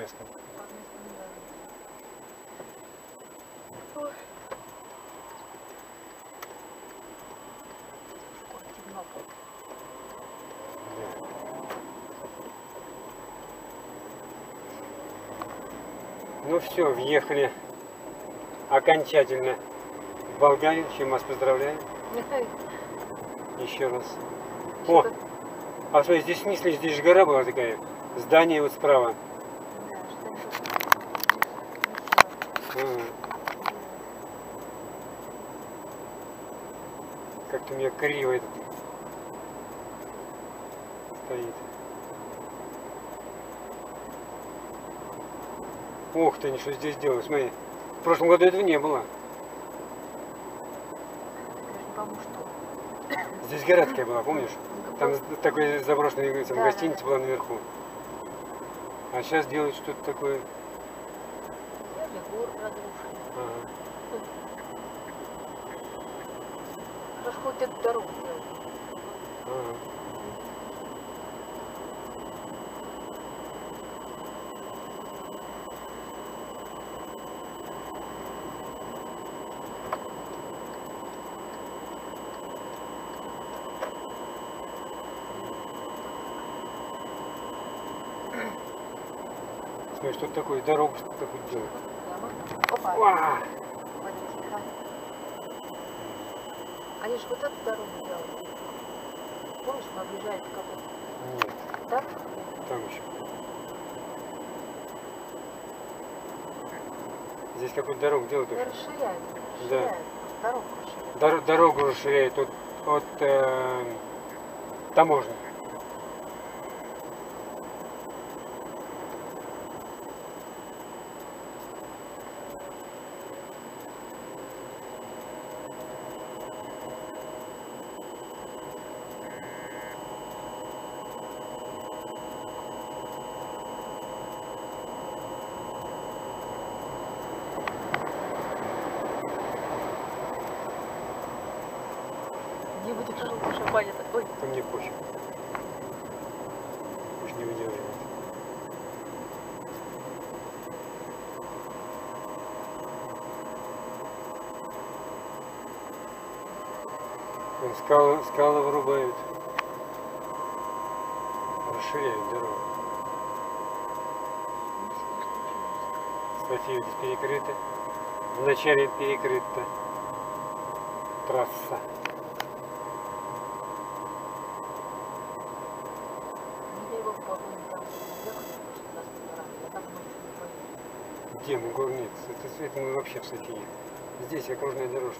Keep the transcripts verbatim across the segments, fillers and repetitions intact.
местным. По местным, да. Ой. Скоро темно будет. Да. Ну все, въехали окончательно в Болгарию, чем вас поздравляю. Еще раз. О, а что, здесь в смысле, здесь же гора была такая, здание вот справа. Ага. Как-то у меня криво этот стоит. Ух ты, они что здесь делают, смотри. В прошлом году этого не было. Здесь гора такая была, помнишь? Там такой заброшенный там, да, гостиница да, да. была наверху. А сейчас делают что-то такое. Гор разрушили. Ага. Хорошо, хоть эту дорогу делают. Ага. Смотри, что такое, дорогу что такое делают. Опа! Они же вот эту дорогу делали. Помнишь, мы объезжали какой-то? Нет. Так? Там еще. Здесь какую-то дорогу делают уже. Расширяют. Да. Дорогу расширяют. Дор дорогу расширяют от, от э, таможни. Не будет желтый шампанец. Ой. Это мне пофиг. Пусть не выдерживает. Вон скалы, скалы вырубают. Расширяют дорогу. Статьи здесь перекрыты. Вначале перекрыта трасса. Где мы гор нет? Это, это мы вообще в Софии. Здесь окружная дорожка.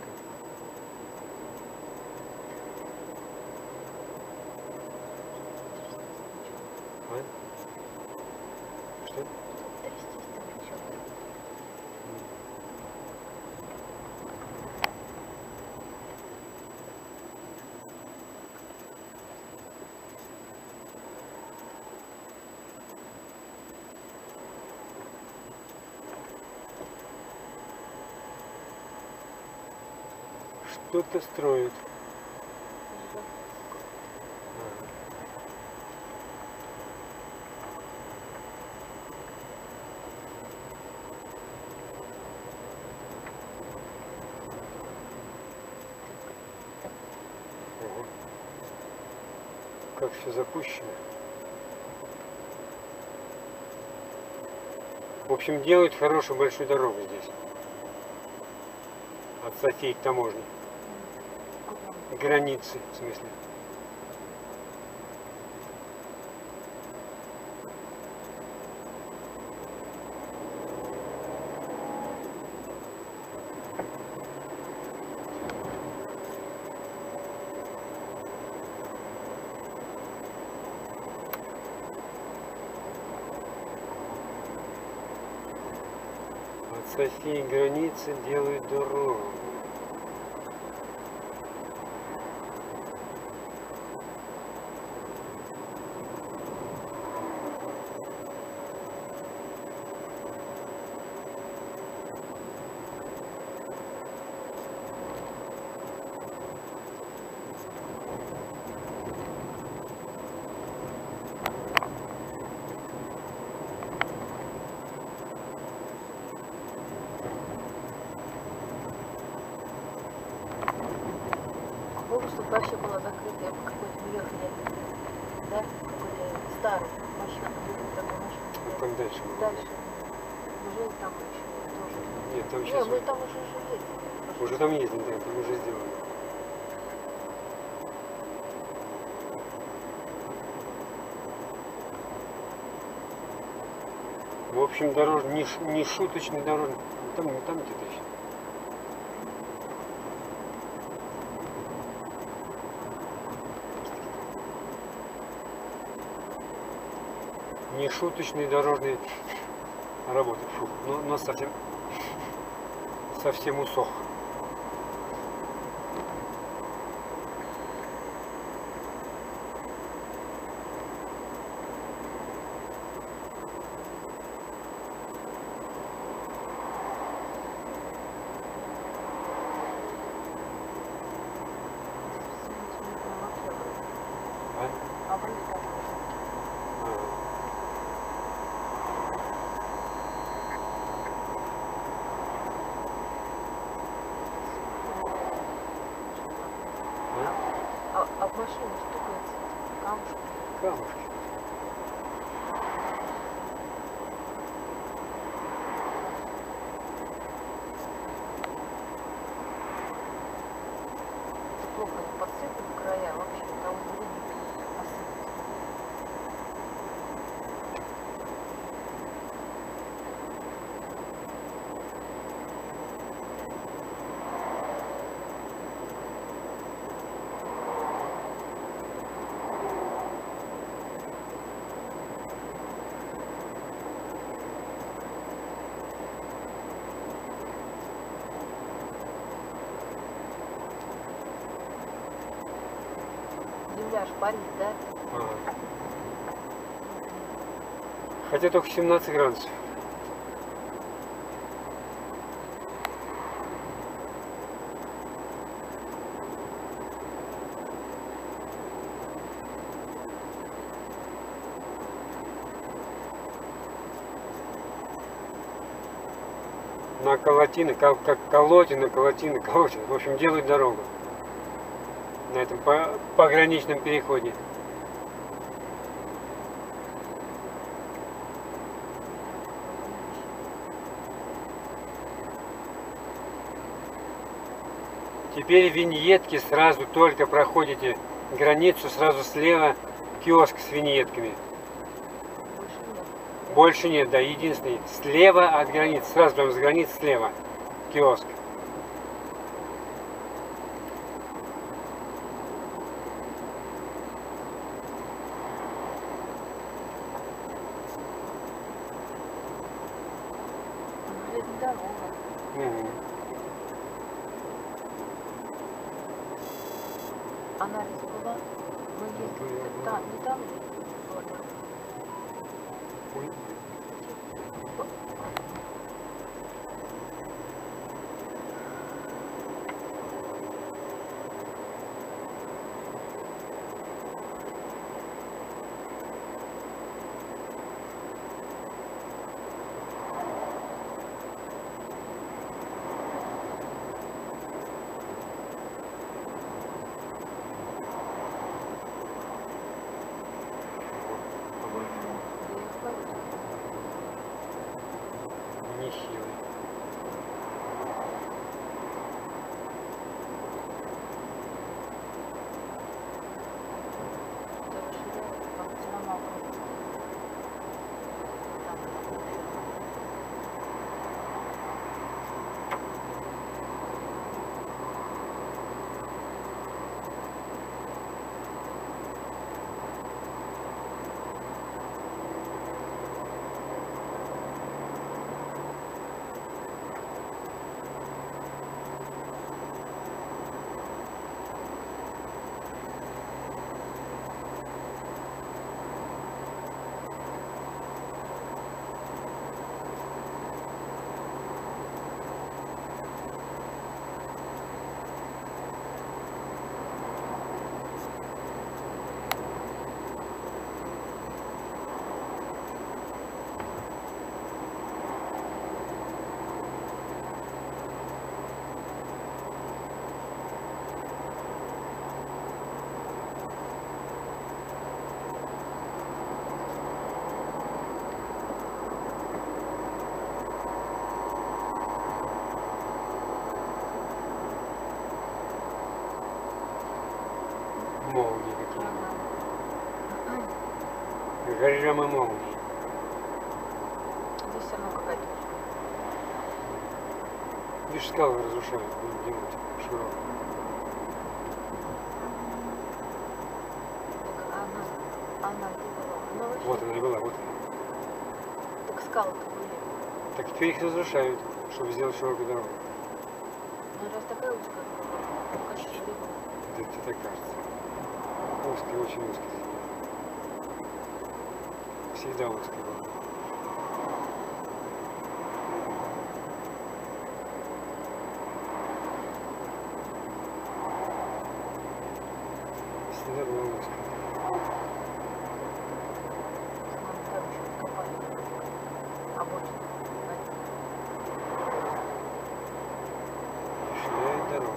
А? Что? Что-то строят. Ого. Как все запущено. В общем, делают хорошую большую дорогу здесь. От Софии к таможне. Границы, в смысле. От Софии границы делают дорогу. Может, тут вообще была закрытая какой-то мы ехали, да, какой-то старый машина, такой машина. Там дальше было. Дальше. Мы жили там еще тоже. Нет, там Не, сейчас мы там уже жили. уже там ездим, да, там уже сделано. В общем, дорож... не, ш... не шуточный дорожный. Там, там где-то еще. Не шуточные дорожные работы. Фу, но, но совсем, совсем усох. А? А вроде как. А. А, а в машине стукается камушки. Камушки. Это плохо не подсыпать края вообще, там люди осыпать. Земля шпарит, да? А. Хотя только семнадцать градусов. На колотины, как, как колотина, колотина, колотина. В общем, делают дорогу на этом по- пограничном переходе. Теперь виньетки сразу только проходите границу, сразу слева киоск с виньетками. Больше нет. Больше нет, да, единственный. Слева от границы, сразу прям с границы слева киоск. Железная дорога. Мгм. Анализ была? Мы ездили Была, там, не там ли была дорога? Ой. молнии какие. Ага. Грёмы молнии. Здесь все равно какая-то узкая. Видишь, скалы разрушают, будем делать широкую. Так она, она где была? Она вообще... Вот она и была, вот она. Так скалы-то были. Так теперь их разрушают, чтобы сделать широкую дорогу. Ну раз такая узкая была, как еще было. Это тебе так кажется. Узкий, очень узкий. Всегда узкий был. Всегда была узкая. Нам там еще копали. А больше. Расширяет дорогу.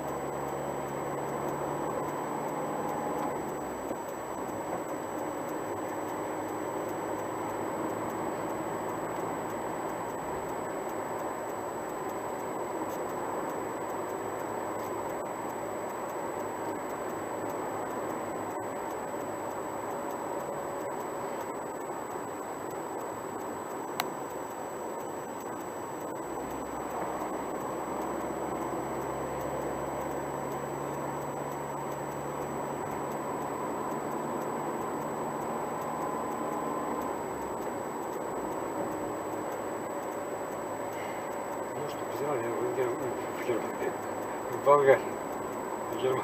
Ну что, взяла я в Германии, в Болгарии, в Германии.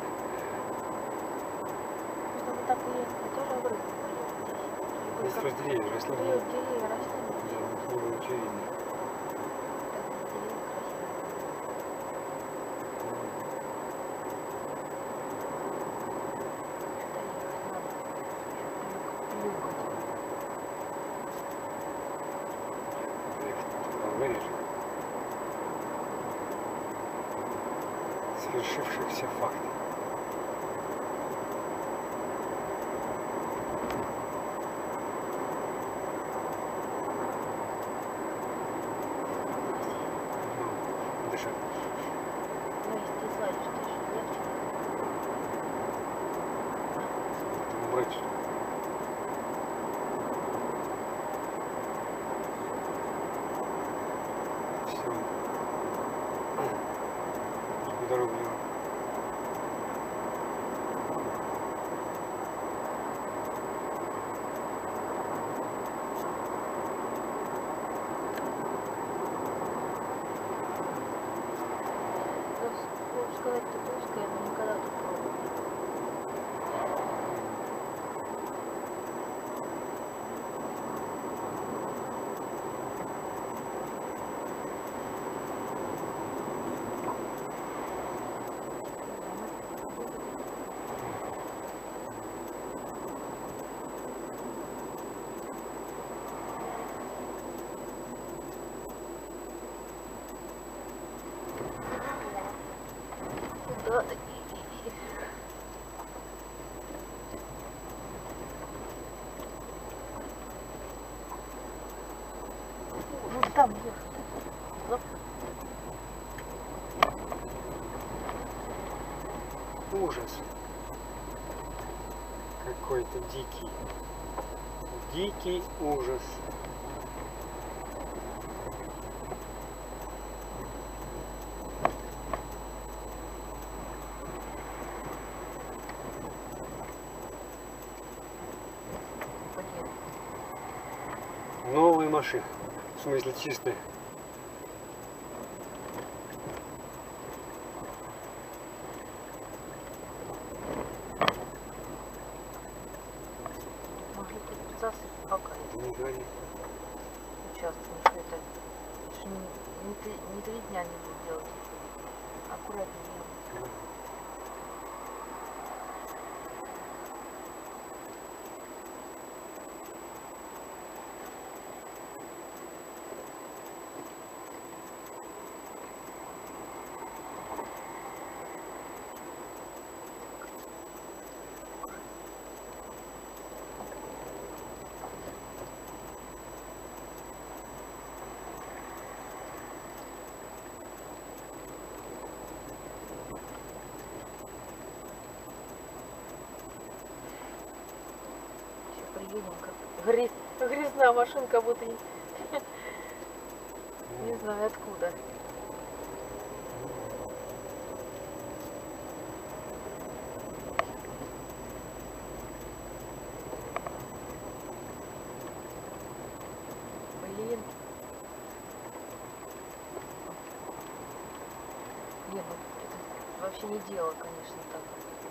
Просто вот так уехали, тоже обрыв поехали. Здесь просто деревья росли. Деревья, деревья росли. Да, не было ничего видно. Так, деревья красивые. Болгарии же. Свершившихся фактов. Ну, дышать. Ну, если ты слазишь, ты же легче. Это убрать. Все. Чтобы дорогу не Ну, сказать, тут узкая, но никогда тут пробовала. Да, такие. Ну там ехать. ужас. Какой-то дикий. Дикий ужас. Новые машины. В смысле чистые. Может тут засыпь пока Не говори. участвуем, что это что не, не, три, не три дня не будет делать. Аккуратнее. Да. Едем как грязь, грязная машинка, будто не, не знаю откуда. Блин. Блин, ну это вообще не дело, конечно, так.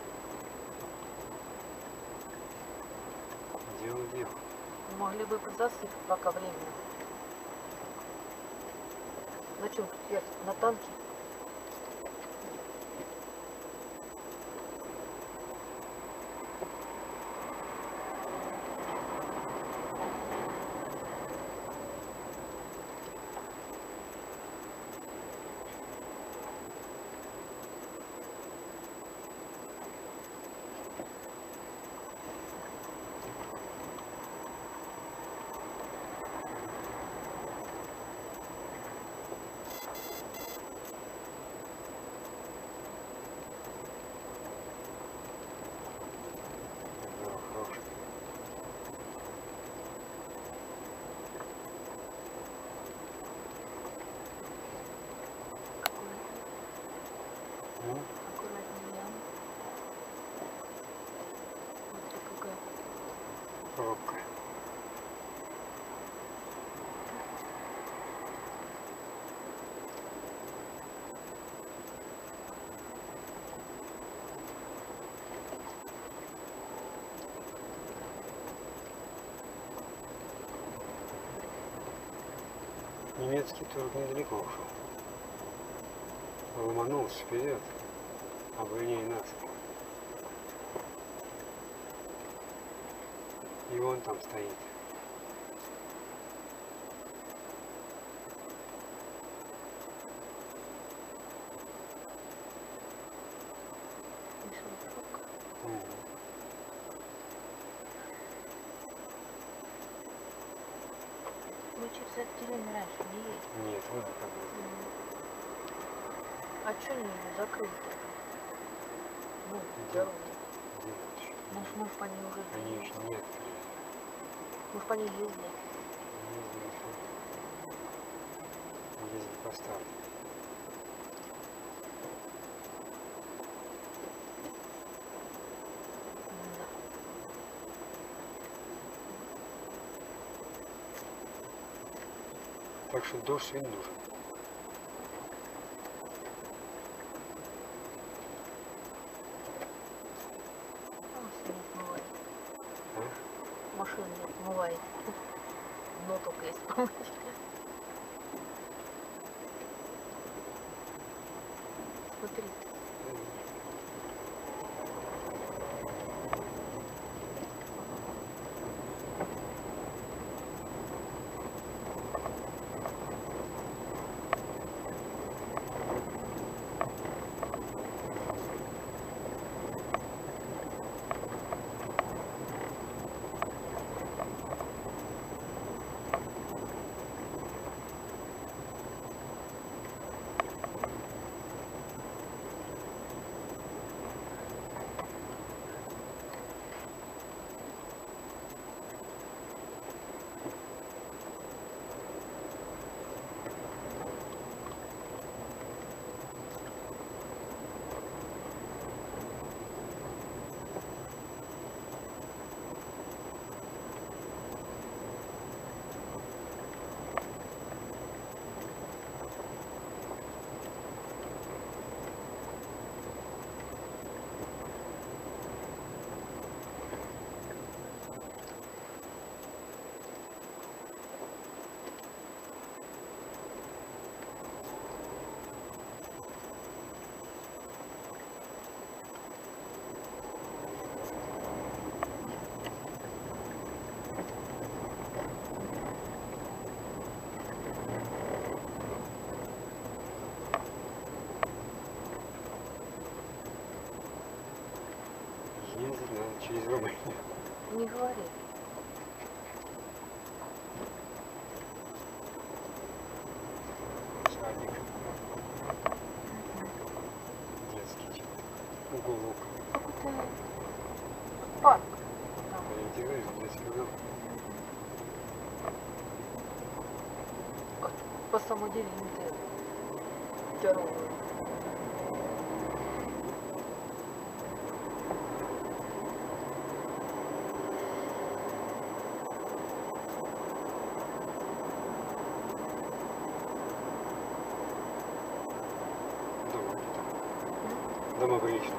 Дело, дело. Могли бы засыпать пока временно. На чем тут ехать? На танке? Аккуратнее. Смотри, какая. Пробка. Немецкий турок недалеко ушел. Ломанулся вперед, обгоняя нас. И он там стоит. Вышел пробка. Угу. Мы через отделение раньше не едем. Нет, вот как бы. А что не закрыли-то? Ну, Где? дороги. Где вот еще? Может, мы по ней уже Они ездили? еще не открыли. Мы по ней ездили. Ездили еще. Ездили по старой. Да. Так что дождь сегодня нужен. А, снег смывает. А? Машина не смывает. Но только если помыть. Смотри. Ездить надо через Румынию. Не говори. Садик. Детский что-то. Уголок. Какой-то парк. Там. Я тебе говорю, детский уголок. самом деле не дорогу. Дома где-то. Дома приличные.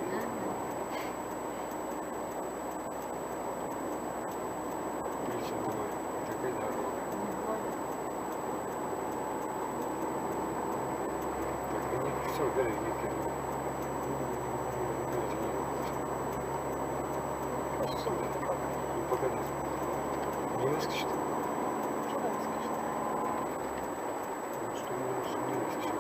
Приличные дома. Такая дорога. Так, они все, убери, не кидают. Ну, пока нет. Не выскочит? Чего выскочит? Ну, что не, что не выскочит.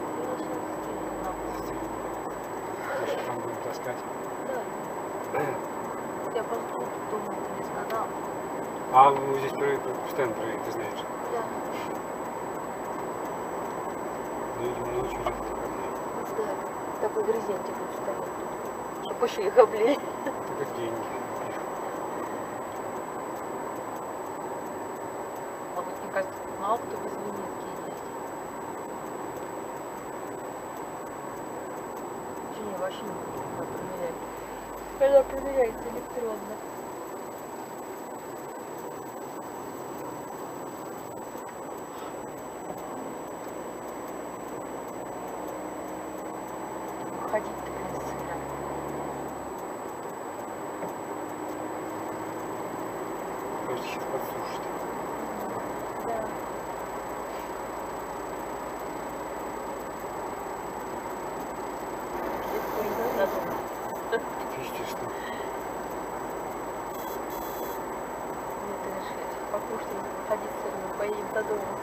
Может, там будем таскать. Да. Я просто тут думаю, ты не сказал. А вы здесь стенд проект, ты знаешь? Да. Ну, видимо, ночью где-то такая. Да. Такой грызентик вот стоит тут. Чтоб еще их облили. Только деньги. А вот мне кажется, мало кто без линейки есть. Не, вообще не надо проверять. Когда проверяется электронно. Ходить-то, блин, сыро. Кажется, сейчас подсушит. Да. Естественно. Нет, ты решишь, покушать, ходить сырым, поедем до дома.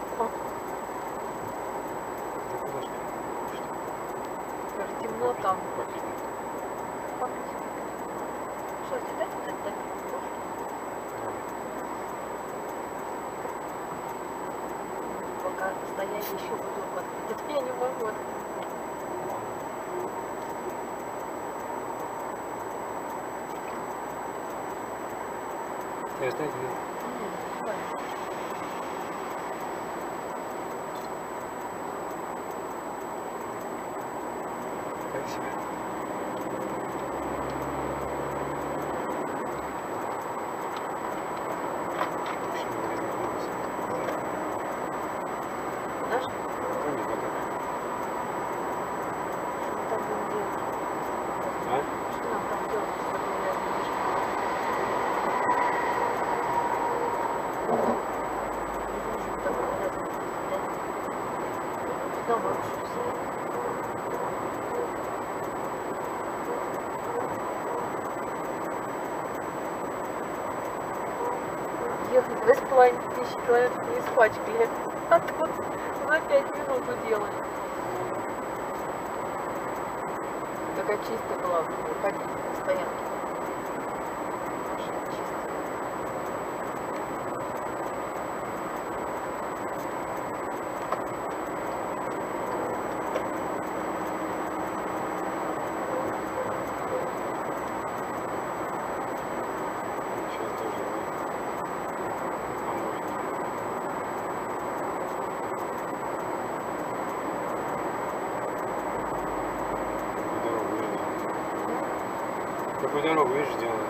Да куда ж ты? Скажи, темно там. Попить. Попить. Что, тебе дать вот это так? Пока стоять еще буду подходить. Я не могу. Я знаю, где. Как себе? Наш? Ну, не пока. Что мы там будем делать? А? Что нам там делать с тобой рядом? Не вижу такого рядом, да? Дома учусь. Ехать две с половиной тысячи километров не испачкали, а тут за пять минут уделали. Такая чистая была, ходить на стоянке. Машина чистая. Сейчас тоже поможет. Какую дорогу, видишь, сделали?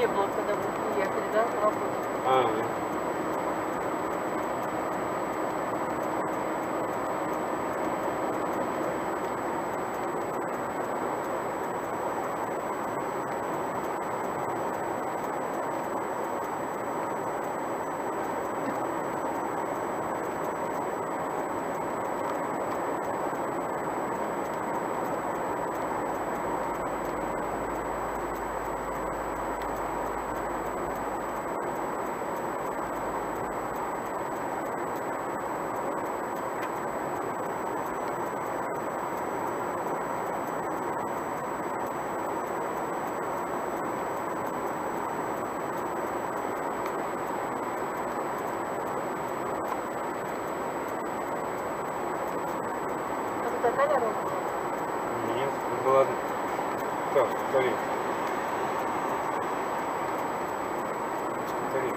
не было, когда мы приехали, да, на работу. А, А тут такая дорога? нет, была так, скорее. Скорее.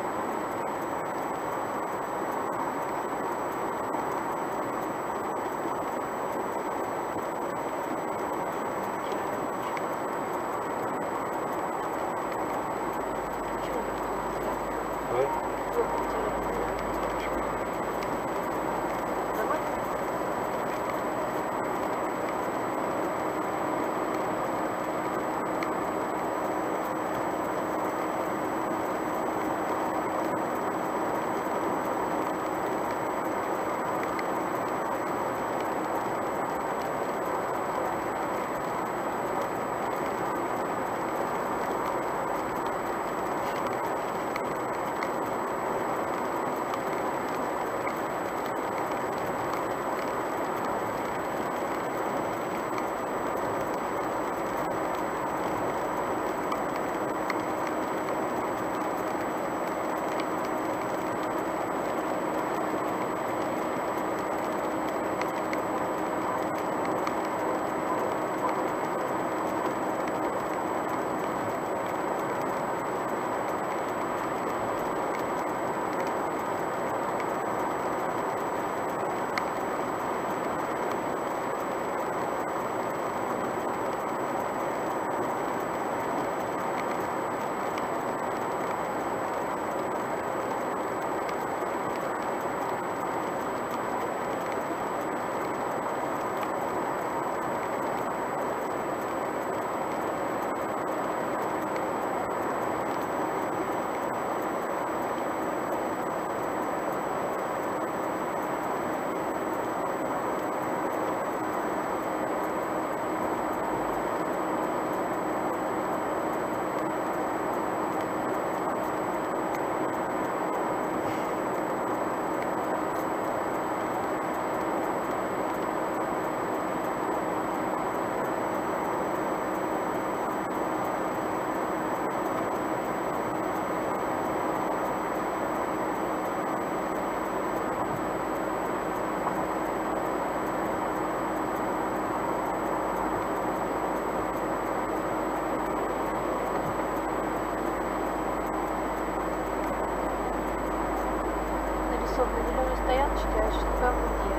Нарисован на зеленой стояночке, а что где?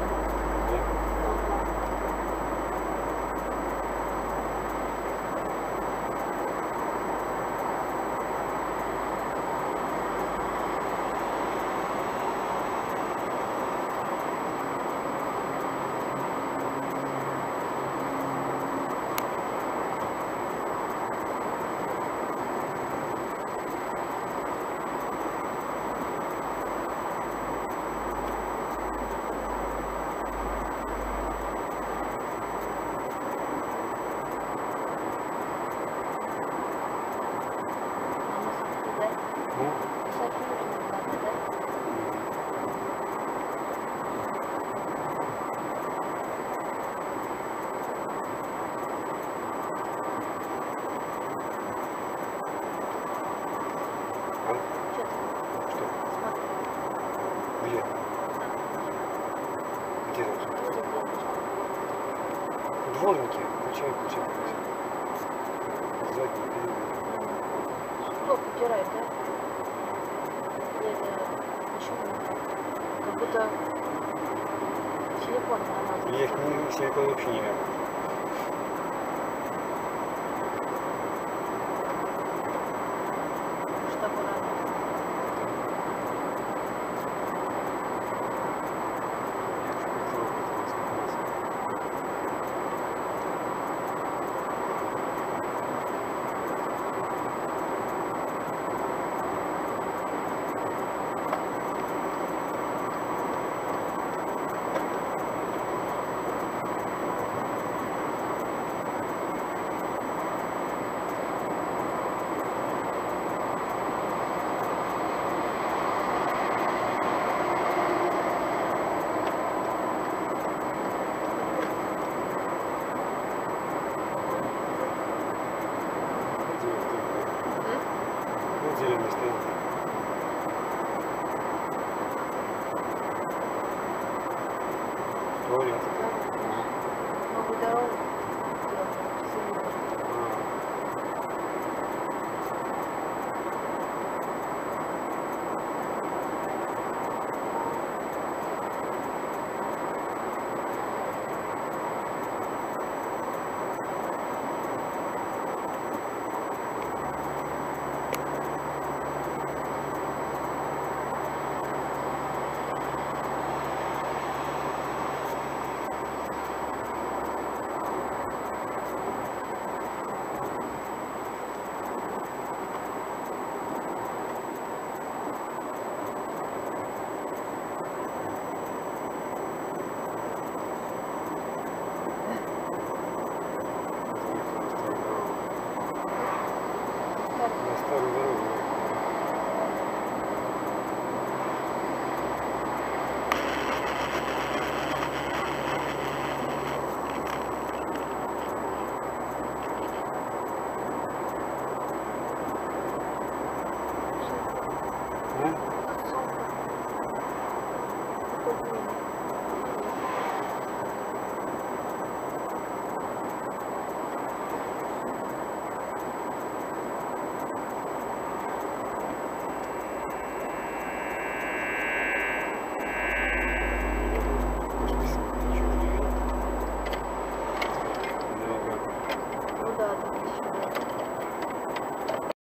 Где? Где это? Дворники. Включай, включай, включай. Задний передний. Стол потирает, да? Это почему? Как будто силикон намазан. Я их не, силикон вообще не вижу. Туалет. Да?